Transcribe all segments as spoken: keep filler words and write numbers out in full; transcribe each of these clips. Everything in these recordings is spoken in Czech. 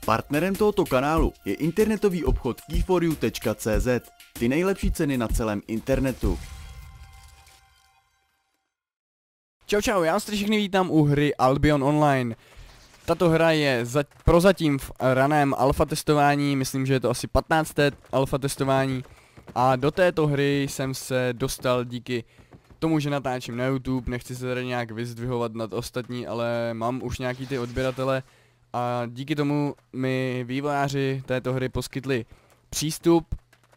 Partnerem tohoto kanálu je internetový obchod key for you tečka cé zet. Ty nejlepší ceny na celém internetu. Čau čau, já vás tady všechny vítám u hry Albion Online. Tato hra je za, prozatím v raném alfa testování, myslím, že je to asi patnácté alfa testování. A do této hry jsem se dostal díky tomu, že natáčím na YouTube, nechci se tady nějak vyzdvihovat nad ostatní, ale mám už nějaký ty odběratele. A díky tomu mi vývojáři této hry poskytli přístup,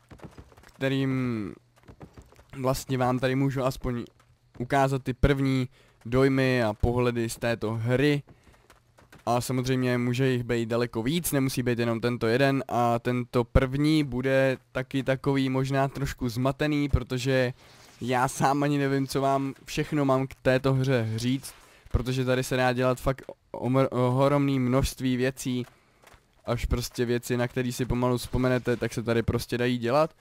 kterým vlastně vám tady můžu aspoň ukázat ty první dojmy a pohledy z této hry. A samozřejmě může jich být daleko víc, nemusí být jenom tento jeden. A tento první bude taky takový možná trošku zmatený, protože já sám ani nevím, co vám všechno mám k této hře říct. Protože tady se dá dělat fakt ohromné množství věcí. Až prostě věci, na které si pomalu vzpomenete, tak se tady prostě dají dělat.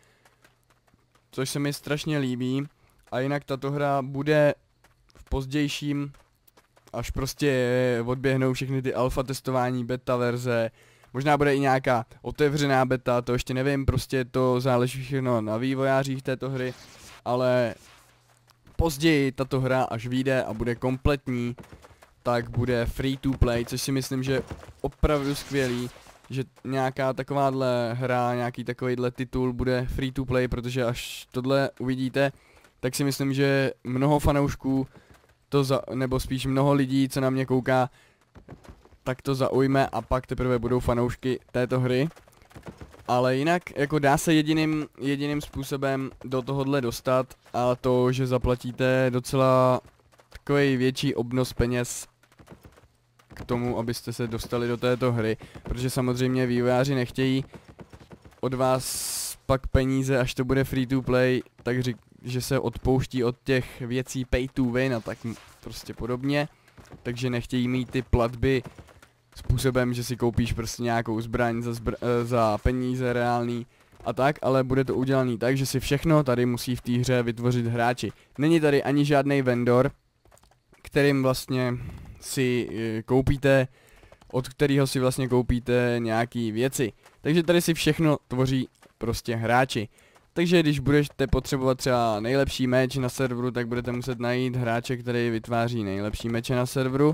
Což se mi strašně líbí. A jinak tato hra bude v pozdějším, až prostě odběhnou všechny ty alfa testování, beta verze. Možná bude i nějaká otevřená beta, to ještě nevím, prostě to záleží všechno na vývojářích této hry. Ale později tato hra, až vyjde a bude kompletní, tak bude free to play, což si myslím, že je opravdu skvělý, že nějaká takováhle hra, nějaký takovýhle titul bude free to play, protože až tohle uvidíte, tak si myslím, že mnoho fanoušků to za, nebo spíš mnoho lidí, co na mě kouká, tak to zaujme a pak teprve budou fanoušky této hry. Ale jinak, jako dá se jediným, jediným způsobem do tohohle dostat, a to, že zaplatíte docela takový větší obnos peněz k tomu, abyste se dostali do této hry. Protože samozřejmě vývojáři nechtějí od vás pak peníze, až to bude free to play, tak řík, že se odpouští od těch věcí pay to win a tak prostě podobně. Takže nechtějí mít ty platby způsobem, že si koupíš prostě nějakou zbraň za, zbr za peníze reální a tak, ale bude to udělaný tak, že si všechno tady musí v té hře vytvořit hráči. Není tady ani žádný vendor, kterým vlastně si e, koupíte, od kterého si vlastně koupíte nějaký věci. Takže tady si všechno tvoří prostě hráči. Takže když budete potřebovat třeba nejlepší meč na serveru, tak budete muset najít hráče, který vytváří nejlepší meče na serveru.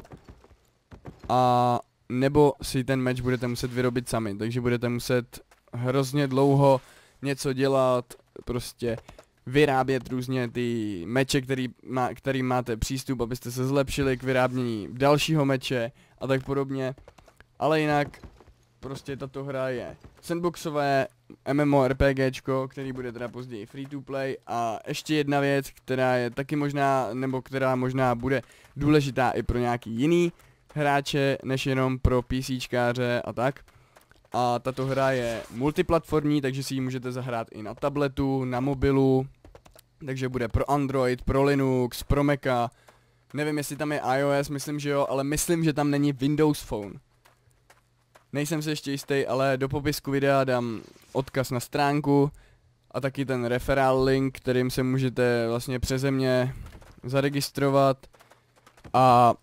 A nebo si ten meč budete muset vyrobit sami, takže budete muset hrozně dlouho něco dělat, prostě vyrábět různě ty meče, který, má, který máte přístup, abyste se zlepšili k vyrábění dalšího meče a tak podobně. Ale jinak prostě tato hra je sandboxové MMORPGčko, který bude teda později free to play. A ještě jedna věc, která je taky možná, nebo která možná bude důležitá i pro nějaký jiný hráče, než jenom pro PCčkáře a tak. A tato hra je multiplatformní, takže si ji můžete zahrát i na tabletu, na mobilu. Takže bude pro Android, pro Linux, pro Maca. Nevím, jestli tam je iOS, myslím, že jo, ale myslím, že tam není Windows Phone. Nejsem si ještě jistý, ale do popisku videa dám odkaz na stránku a taky ten referál link, kterým se můžete vlastně přeze mě zaregistrovat a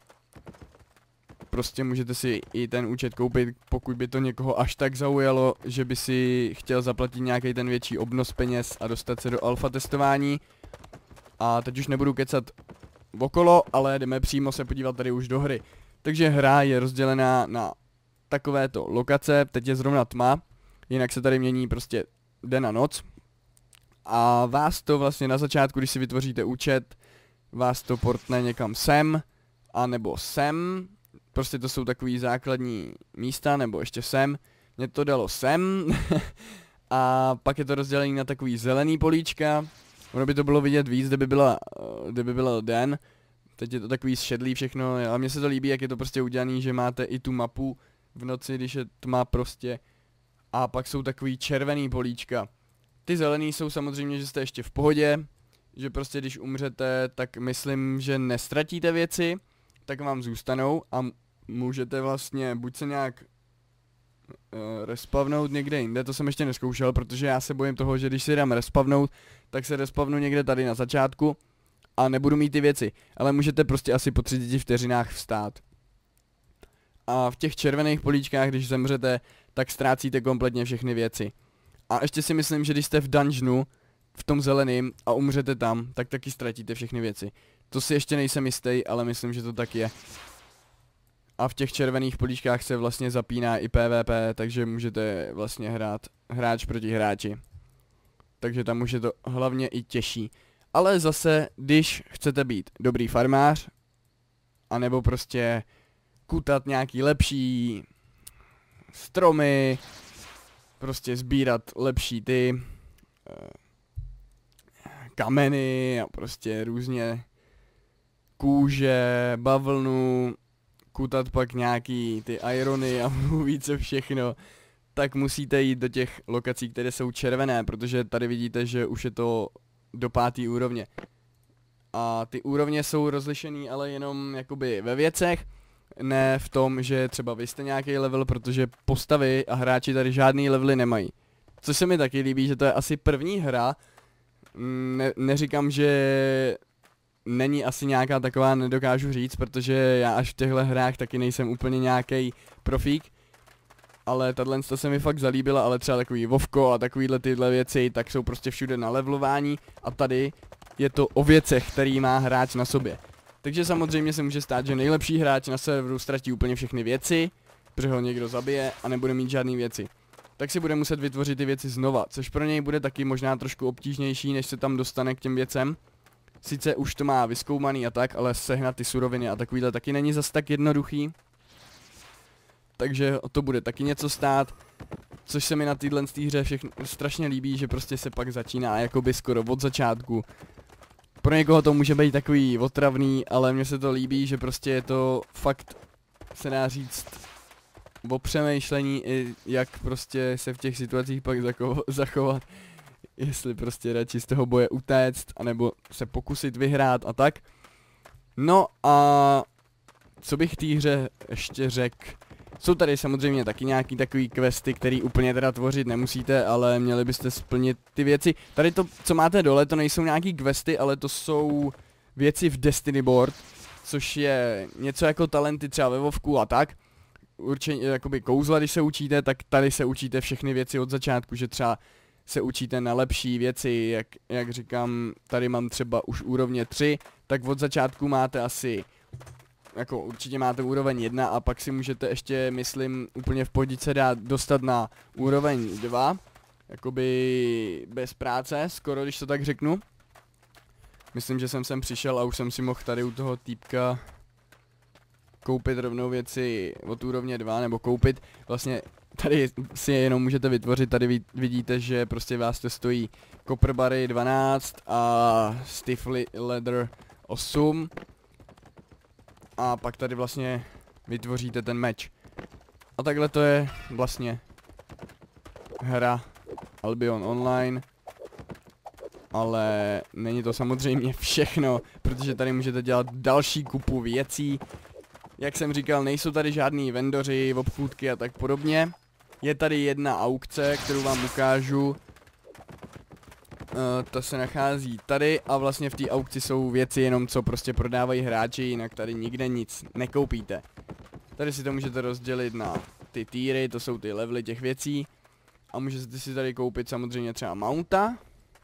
prostě můžete si i ten účet koupit, pokud by to někoho až tak zaujalo, že by si chtěl zaplatit nějaký ten větší obnos peněz a dostat se do alfa testování. A teď už nebudu kecat okolo, ale jdeme přímo se podívat tady už do hry. Takže hra je rozdělená na takovéto lokace, teď je zrovna tma, jinak se tady mění prostě den a noc. A vás to vlastně na začátku, když si vytvoříte účet, vás to portne někam sem, anebo sem. Prostě to jsou takový základní místa, nebo ještě sem. Mě to dalo sem. A pak je to rozdělené na takový zelený políčka. Ono by to bylo vidět víc, kdyby byla, kdyby byl den. Teď je to takový šedlý všechno, ale mně se to líbí, jak je to prostě udělaný, že máte i tu mapu v noci, když je tma prostě. A pak jsou takový červený políčka. Ty zelený jsou samozřejmě, že jste ještě v pohodě. Že prostě když umřete, tak myslím, že nestratíte věci, tak vám zůstanou a můžete vlastně buď se nějak uh, respavnout někde jinde, to jsem ještě neskoušel, protože já se bojím toho, že když si dám respavnout, tak se respavnu někde tady na začátku a nebudu mít ty věci, ale můžete prostě asi po třiceti vteřinách vstát. a v těch červených políčkách, když zemřete, tak ztrácíte kompletně všechny věci. A ještě si myslím, že když jste v dungeonu, v tom zeleným a umřete tam, tak taky ztratíte všechny věci. To si ještě nejsem jistý, ale myslím, že to tak je. A v těch červených políčkách se vlastně zapíná i P V P, takže můžete vlastně hrát hráč proti hráči. Takže tam už je to hlavně i těžší. Ale zase, když chcete být dobrý farmář, anebo prostě kutat nějaký lepší stromy, prostě sbírat lepší ty kameny a prostě různě kůže, bavlnu, kutat pak nějaký ty irony a více všechno, tak musíte jít do těch lokací, které jsou červené, protože tady vidíte, že už je to do pátý úrovně. A ty úrovně jsou rozlišený ale jenom jakoby ve věcech, ne v tom, že třeba vy jste nějaký level, protože postavy a hráči tady žádný levely nemají. Což se mi taky líbí, že to je asi první hra, ne, neříkám, že není asi nějaká taková, nedokážu říct, protože já až v těchto hrách taky nejsem úplně nějaký profík. Ale tahle se mi fakt zalíbila, ale třeba takový Vovko a takovýhle tyhle věci, tak jsou prostě všude na levelování a tady je to o věcech, který má hráč na sobě. Takže samozřejmě se může stát, že nejlepší hráč na serveru ztratí úplně všechny věci, protože ho někdo zabije a nebude mít žádné věci. Tak si bude muset vytvořit ty věci znova, což pro něj bude taky možná trošku obtížnější, než se tam dostane k těm věcem. Sice už to má vyzkoumaný a tak, ale sehnat ty suroviny a takovýhle taky není zas tak jednoduchý. Takže to bude taky něco stát, což se mi na téhle hře všechno strašně líbí, že prostě se pak začíná jakoby skoro od začátku. Pro někoho to může být takový otravný, ale mně se to líbí, že prostě je to fakt, se dá říct, o přemýšlení, i jak prostě se v těch situacích pak zachovat. Jestli prostě radši z toho boje utéct, anebo se pokusit vyhrát a tak. No a co bych té hře ještě řekl? Jsou tady samozřejmě taky nějaký takový questy, který úplně teda tvořit nemusíte, ale měli byste splnit ty věci. Tady to, co máte dole, to nejsou nějaký questy, ale to jsou věci v Destiny Board, což je něco jako talenty třeba ve Vovku a tak. Určitě jakoby kouzla, když se učíte, tak tady se učíte všechny věci od začátku, že třeba se učíte na lepší věci, jak, jak říkám, tady mám třeba už úrovně tři, tak od začátku máte asi, jako určitě máte úroveň jedna a pak si můžete ještě, myslím, úplně v pohodice dát dostat na úroveň dva, jakoby bez práce, skoro když to tak řeknu. Myslím, že jsem sem přišel a už jsem si mohl tady u toho týpka koupit rovnou věci od úrovně dva, nebo koupit, vlastně tady si je jenom můžete vytvořit, tady vidíte, že prostě vás to stojí Copper Barry dvanáct a Stiff Leather osm. A pak tady vlastně vytvoříte ten meč. A takhle to je vlastně hra Albion Online. Ale není to samozřejmě všechno, protože tady můžete dělat další kupu věcí. Jak jsem říkal, nejsou tady žádný vendoři, obchůdky a tak podobně. Je tady jedna aukce, kterou vám ukážu. Uh, ta se nachází tady a vlastně v té aukci jsou věci jenom, co prostě prodávají hráči, jinak tady nikde nic nekoupíte. Tady si to můžete rozdělit na ty týry, to jsou ty levely těch věcí. A můžete si tady koupit samozřejmě třeba mounta.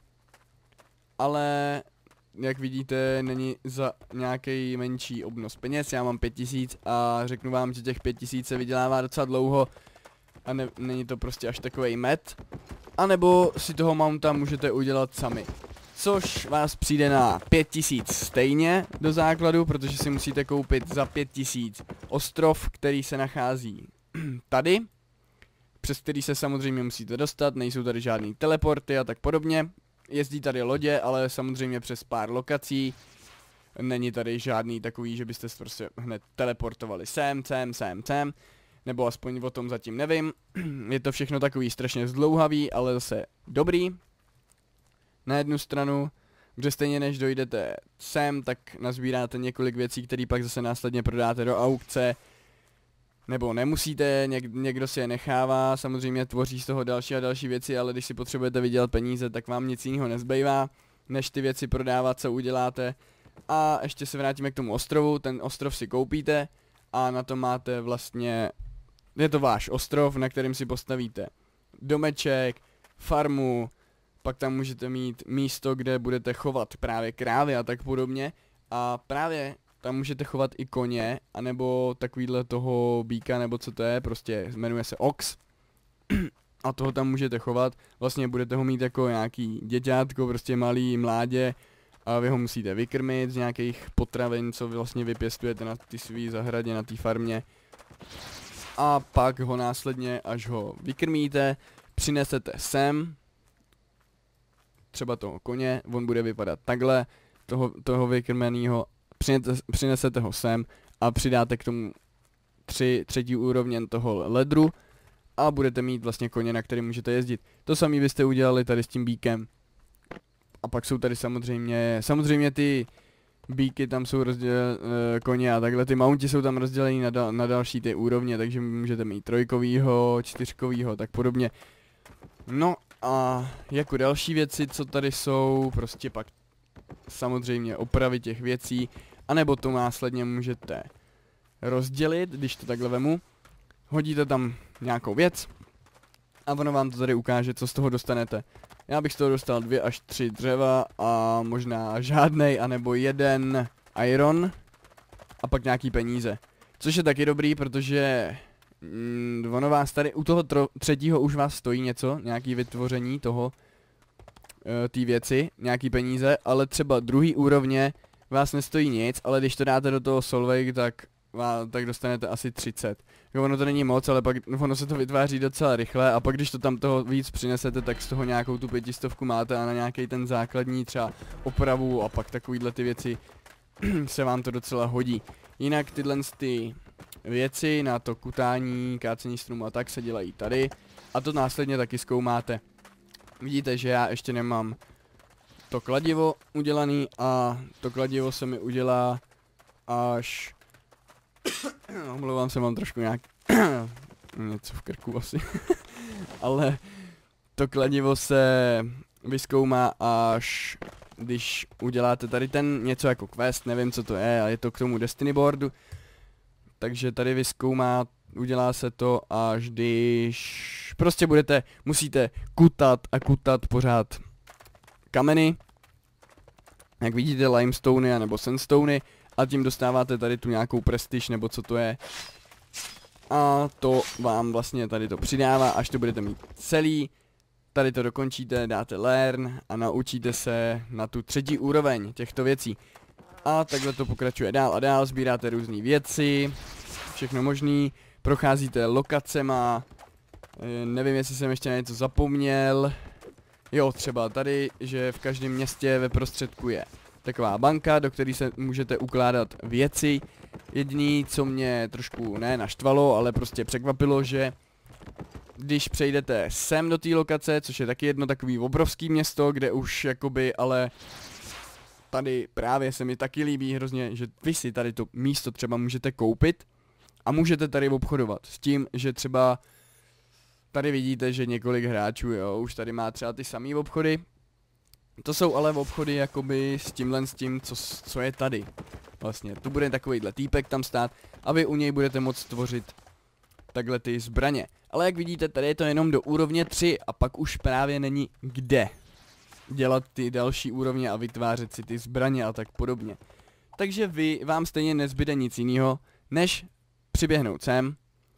Ale jak vidíte, není za nějaký menší obnos peněz, já mám pět tisíc a řeknu vám, že těch pět tisíc se vydělává docela dlouho a ne, není to prostě až takovej met. A nebo si toho mounta můžete udělat sami, což vás přijde na pět tisíc stejně do základu, protože si musíte koupit za pět tisíc ostrov, který se nachází tady, přes který se samozřejmě musíte dostat, nejsou tady žádný teleporty a tak podobně. Jezdí tady lodě, ale samozřejmě přes pár lokací. Není tady žádný takový, že byste se prostě hned teleportovali sem, sem, sem, sem. Nebo aspoň o tom zatím nevím. Je to všechno takový strašně zdlouhavý, ale zase dobrý. Na jednu stranu, že stejně než dojdete sem, tak nazbíráte několik věcí, které pak zase následně prodáte do aukce. Nebo nemusíte, něk, někdo si je nechává, samozřejmě tvoří z toho další a další věci, ale když si potřebujete vydělat peníze, tak vám nic jiného nezbývá, než ty věci prodávat, co uděláte. A ještě se vrátíme k tomu ostrovu, ten ostrov si koupíte a na to máte vlastně, je to váš ostrov, na kterým si postavíte domeček, farmu, pak tam můžete mít místo, kde budete chovat právě krávy a tak podobně a právě tam můžete chovat i koně, anebo takovýhle toho býka, nebo co to je, prostě jmenuje se ox a toho tam můžete chovat, vlastně budete ho mít jako nějaký děťátko, prostě malý mládě a vy ho musíte vykrmit z nějakých potravin, co vy vlastně vypěstujete na ty svý zahradě, na té farmě a pak ho následně, až ho vykrmíte, přinesete sem, třeba toho koně, on bude vypadat takhle, toho, toho vykrmenýho, přinete, přinesete ho sem a přidáte k tomu tři třetí úrovně toho ledru a budete mít vlastně koně, na který můžete jezdit. To samé byste udělali tady s tím býkem. A pak jsou tady samozřejmě, samozřejmě ty býky tam jsou rozdělené, koně a takhle ty mounti jsou tam rozdělený na, dal, na další ty úrovně, takže můžete mít trojkovýho, čtyřkovýho, tak podobně. No a jako další věci, co tady jsou, prostě pak samozřejmě opravy těch věcí, anebo to následně můžete rozdělit, když to takhle vemu. Hodíte tam nějakou věc a ono vám to tady ukáže, co z toho dostanete. Já bych z toho dostal dvě až tři dřeva a možná žádnej, anebo jeden iron a pak nějaký peníze. Což je taky dobrý, protože mm, ono vás tady, u toho tro, třetího už vás stojí něco, nějaký vytvoření toho, e, té věci, nějaký peníze, ale třeba druhý úrovně vás nestojí nic, ale když to dáte do toho Solveig, tak, tak dostanete asi třicet. Ono to není moc, ale pak ono se to vytváří docela rychle a pak když to tam toho víc přinesete, tak z toho nějakou tu pětistovku máte a na nějaký ten základní třeba opravu a pak takovýhle ty věci se vám to docela hodí. Jinak tyhle ty věci na to kutání, kácení stromů a tak se dělají tady a to následně taky zkoumáte. Vidíte, že já ještě nemám to kladivo udělaný a to kladivo se mi udělá až... Omlouvám se, mám trošku nějak něco v krku asi. Ale to kladivo se vyzkoumá až když uděláte tady ten něco jako quest, nevím co to je, a je to k tomu Destiny boardu. Takže tady vyzkoumá, udělá se to až když prostě budete, musíte kutat a kutat pořád kameny. Jak vidíte limestony nebo sandstony. A tím dostáváte tady tu nějakou prestiž, nebo co to je. A to vám vlastně tady to přidává, až to budete mít celý. Tady to dokončíte, dáte learn a naučíte se na tu třetí úroveň těchto věcí. A takhle to pokračuje dál a dál, sbíráte různé věci, všechno možný, procházíte lokacema, nevím jestli jsem ještě na něco zapomněl. Jo, třeba tady, že v každém městě ve prostředku je taková banka, do které se můžete ukládat věci. Jediný, co mě trošku ne naštvalo, ale prostě překvapilo, že když přejdete sem do té lokace, což je taky jedno takový obrovský město, kde už jakoby, ale tady právě se mi taky líbí hrozně, že vy si tady to místo třeba můžete koupit a můžete tady obchodovat s tím, že třeba tady vidíte, že několik hráčů, jo, už tady má třeba ty samý obchody. To jsou ale obchody jakoby s tímhle s tím, co, co je tady. Vlastně, tu bude takovýhle týpek tam stát a vy u něj budete moct tvořit takhle ty zbraně. Ale jak vidíte, tady je to jenom do úrovně tři a pak už právě není kde dělat ty další úrovně a vytvářet si ty zbraně a tak podobně. Takže vy, vám stejně nezbyde nic jiného, než přiběhnout sem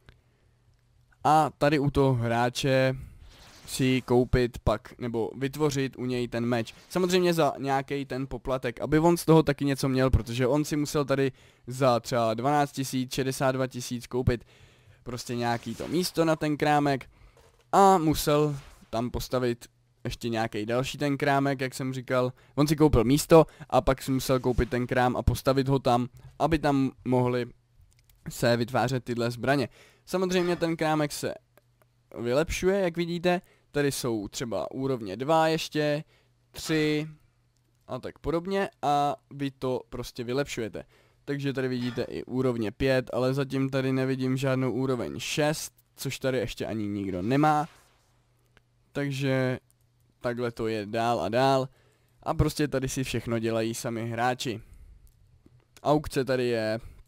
a tady u toho hráče si koupit pak, nebo vytvořit u něj ten meč. Samozřejmě za nějaký ten poplatek, aby on z toho taky něco měl, protože on si musel tady za třeba dvanáct tisíc, šedesát dva tisíc koupit prostě nějaký to místo na ten krámek a musel tam postavit ještě nějaký další ten krámek, jak jsem říkal. On si koupil místo a pak si musel koupit ten krám a postavit ho tam, aby tam mohli se vytvářet tyhle zbraně. Samozřejmě ten krámek se vylepšuje, jak vidíte. Tady jsou třeba úrovně dva ještě, tři a tak podobně a vy to prostě vylepšujete. Takže tady vidíte i úrovně pět, ale zatím tady nevidím žádnou úroveň šest, což tady ještě ani nikdo nemá. Takže takhle to je dál a dál a prostě tady si všechno dělají sami hráči. Aukce tady je,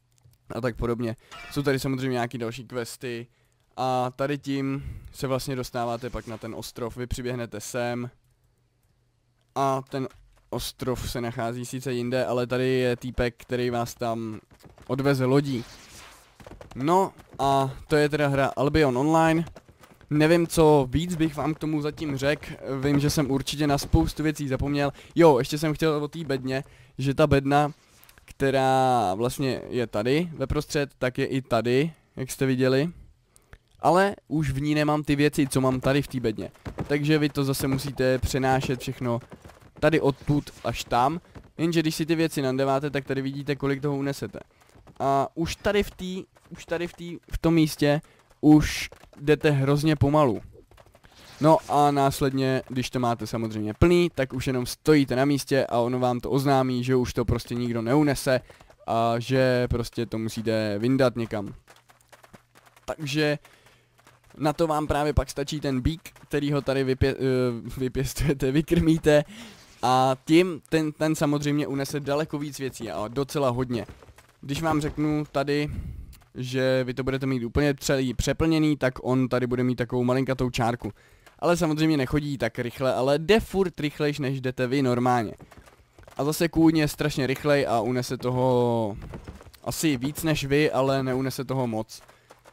a tak podobně. Jsou tady samozřejmě nějaký další questy a tady tím se vlastně dostáváte pak na ten ostrov, vy přiběhnete sem a ten ostrov se nachází sice jinde, ale tady je týpek, který vás tam odveze lodí. No a to je teda hra Albion Online. Nevím, co víc bych vám k tomu zatím řekl, vím, že jsem určitě na spoustu věcí zapomněl. Jo, ještě jsem chtěl o té bedně, že ta bedna, která vlastně je tady ve prostřed, tak je i tady, jak jste viděli. Ale už v ní nemám ty věci, co mám tady v té bedně. Takže vy to zase musíte přenášet všechno tady odtud až tam. Jenže když si ty věci nandeváte, tak tady vidíte, kolik toho unesete. A už tady v tý, už tady v, tý, v tom místě už jdete hrozně pomalu. No a následně, když to máte samozřejmě plný, tak už jenom stojíte na místě a ono vám to oznámí, že už to prostě nikdo neunese a že prostě to musíte vyndat někam. Takže na to vám právě pak stačí ten bík, který ho tady vypě, uh, vypěstujete, vykrmíte a tím ten, ten samozřejmě unese daleko víc věcí a docela hodně. Když vám řeknu tady, že vy to budete mít úplně celý přeplněný, tak on tady bude mít takovou malinkatou čárku. Ale samozřejmě nechodí tak rychle, ale jde furt rychlejš, než jdete vy normálně. A zase kůň je strašně rychlej a unese toho asi víc než vy, ale neunese toho moc.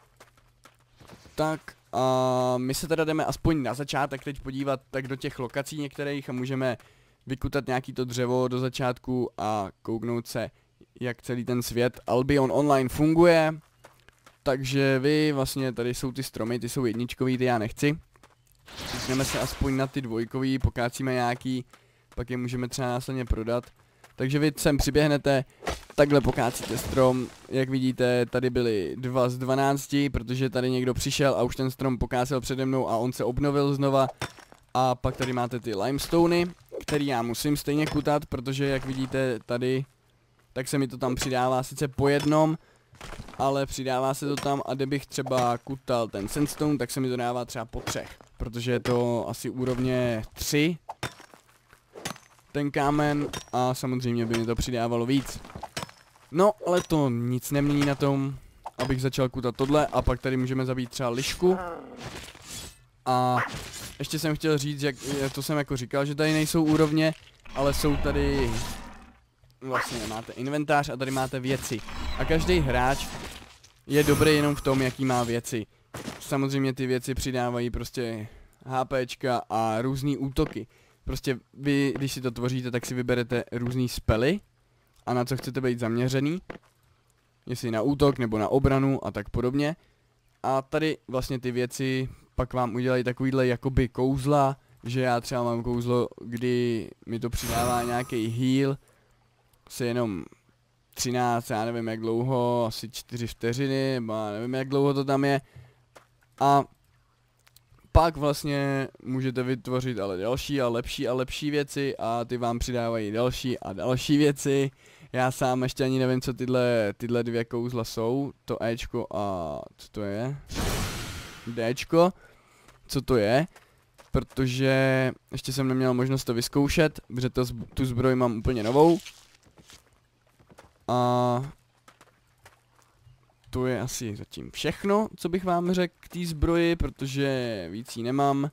Tak a my se teda jdeme aspoň na začátek teď podívat tak do těch lokací některých a můžeme vykutat nějaký to dřevo do začátku a kouknout se, jak celý ten svět Albion Online funguje. Takže vy vlastně, tady jsou ty stromy, ty jsou jedničkový, ty já nechci. Jdeme se aspoň na ty dvojkový, pokácíme nějaký, pak je můžeme třeba následně prodat. Takže vy sem přiběhnete, takhle pokácíte strom, jak vidíte, tady byly dva z dvanácti, protože tady někdo přišel a už ten strom pokácel přede mnou a on se obnovil znova. A pak tady máte ty limestony, který já musím stejně kutat, protože jak vidíte tady, tak se mi to tam přidává sice po jednom, ale přidává se to tam a kdybych třeba kutal ten sandstone, tak se mi to dává třeba po třech, protože je to asi úrovně tři ten kámen a samozřejmě by mi to přidávalo víc. No, ale to nic nemění na tom, abych začal kutat tohle a pak tady můžeme zabít třeba lišku. A ještě jsem chtěl říct, jak to jsem jako říkal, že tady nejsou úrovně, ale jsou tady vlastně máte inventář a tady máte věci. A každý hráč je dobrý jenom v tom, jaký má věci. Samozřejmě ty věci přidávají prostě HPčka a různý útoky. Prostě vy, když si to tvoříte, tak si vyberete různý spely a na co chcete být zaměřený. Jestli na útok nebo na obranu a tak podobně. A tady vlastně ty věci pak vám udělají takovýhle jakoby kouzla, že já třeba mám kouzlo, kdy mi to přidává nějaký heal, se jenom třináct, já nevím jak dlouho, asi čtyři vteřiny, nebo já nevím jak dlouho to tam je. A pak vlastně můžete vytvořit ale další a lepší a lepší věci a ty vám přidávají další a další věci. Já sám ještě ani nevím, co tyhle, tyhle dvě kouzla jsou, to Ečko a co to je? Dčko, co to je? Protože ještě jsem neměl možnost to vyzkoušet, protože to, tu zbroj mám úplně novou. A to je asi zatím všechno, co bych vám řekl k té zbroji, protože víc jí nemám.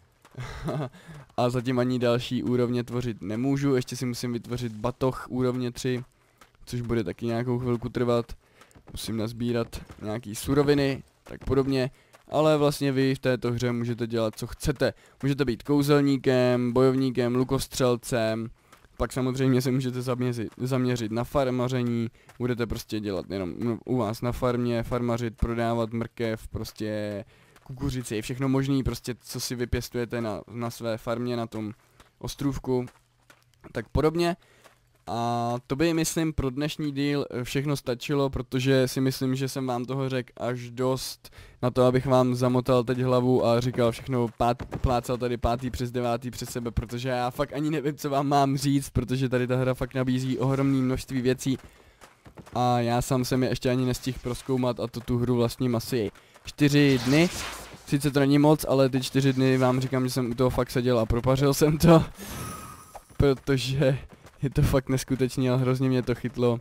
A zatím ani další úrovně tvořit nemůžu, ještě si musím vytvořit batoh úrovně tři, což bude taky nějakou chvilku trvat. Musím nazbírat nějaký suroviny, tak podobně. Ale vlastně vy v této hře můžete dělat, co chcete. Můžete být kouzelníkem, bojovníkem, lukostřelcem. Pak samozřejmě se můžete zaměřit, zaměřit na farmaření, budete prostě dělat jenom u vás na farmě, farmařit, prodávat mrkev, prostě kukuřici, všechno možný, prostě co si vypěstujete na, na své farmě, na tom ostrůvku, tak podobně. A to by, myslím, pro dnešní díl všechno stačilo, protože si myslím, že jsem vám toho řekl až dost na to, abych vám zamotal teď hlavu a říkal všechno, pát, plácal tady pátý přes devátý přes sebe, protože já fakt ani nevím, co vám mám říct, protože tady ta hra fakt nabízí ohromné množství věcí a já sám jsem je ještě ani nestihl prozkoumat a to tu hru vlastním asi čtyři dny. Sice to není moc, ale ty čtyři dny vám říkám, že jsem u toho fakt seděl a propařil jsem to, protože je to fakt neskutečný a hrozně mě to chytlo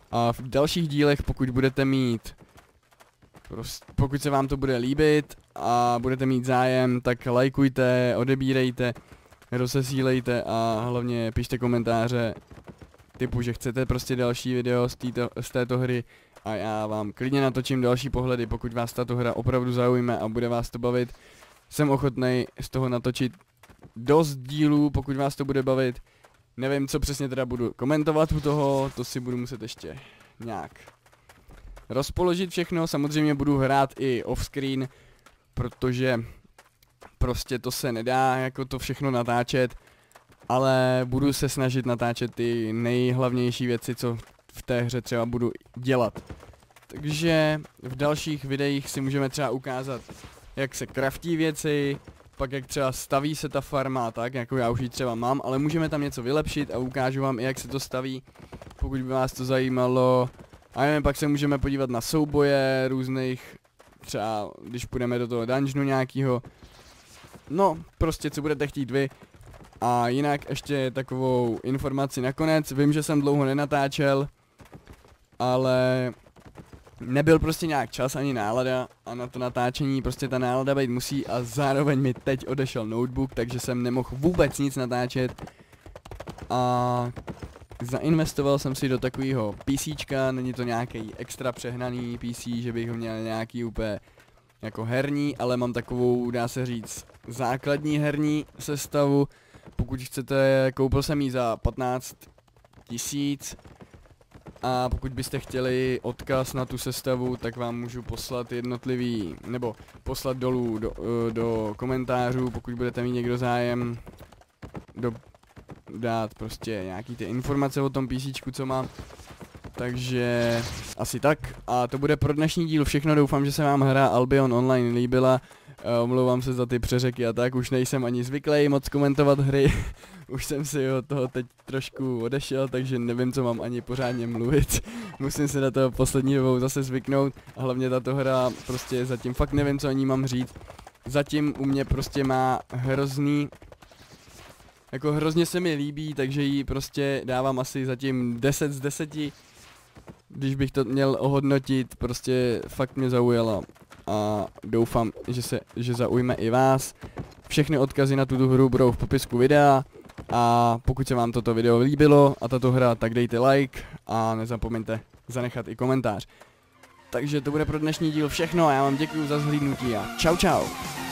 A v dalších dílech, pokud budete mít, prostě, pokud se vám to bude líbit a budete mít zájem, tak lajkujte, odebírejte, rozesílejte a hlavně pište komentáře typu, že chcete prostě další video z, týto, z této hry a já vám klidně natočím další pohledy, pokud vás tato hra opravdu zaujme a bude vás to bavit. Jsem ochotnej z toho natočit dost dílů, pokud vás to bude bavit. Nevím, co přesně teda budu komentovat u toho, to si budu muset ještě nějak rozpoložit všechno. Samozřejmě budu hrát i offscreen, protože prostě to se nedá jako to všechno natáčet, ale budu se snažit natáčet ty nejhlavnější věci, co v té hře třeba budu dělat. Takže v dalších videích si můžeme třeba ukázat, jak se craftí věci, pak jak třeba staví se ta farma, tak jako já už ji třeba mám, ale můžeme tam něco vylepšit a ukážu vám i jak se to staví, pokud by vás to zajímalo. A nevím, pak se můžeme podívat na souboje různých, třeba když půjdeme do toho dungeonu nějakýho. No, prostě co budete chtít vy. A jinak ještě takovou informaci nakonec, vím, že jsem dlouho nenatáčel, ale nebyl prostě nějak čas ani nálada a na to natáčení prostě ta nálada být musí a zároveň mi teď odešel notebook, takže jsem nemohl vůbec nic natáčet a zainvestoval jsem si do takového PCčka, není to nějaký extra přehnaný P C, že bych ho měl nějaký úplně jako herní, ale mám takovou, dá se říct, základní herní sestavu. Pokud chcete, koupil jsem ji za patnáct tisíc a pokud byste chtěli odkaz na tu sestavu, tak vám můžu poslat jednotlivý, nebo poslat dolů do, do komentářů, pokud budete mít někdo zájem do, dát prostě nějaký ty informace o tom PCčku, co mám. Takže asi tak a to bude pro dnešní díl všechno, doufám, že se vám hra Albion Online líbila. Omlouvám se za ty přeřeky a tak, už nejsem ani zvyklý moc komentovat hry, už jsem si od toho teď trošku odešel, takže nevím, co mám ani pořádně mluvit. Musím se na to poslední dobou zase zvyknout a hlavně tato hra prostě zatím fakt nevím, co o ní mám říct. Zatím u mě prostě má hrozný, jako hrozně se mi líbí, takže jí prostě dávám asi zatím deset z deseti. Když bych to měl ohodnotit, prostě fakt mě zaujala a doufám, že se že zaujme i vás. Všechny odkazy na tuto hru budou v popisku videa a pokud se vám toto video líbilo a tato hra, tak dejte like a nezapomeňte zanechat i komentář. Takže to bude pro dnešní díl všechno a já vám děkuju za zhlídnutí a čau čau.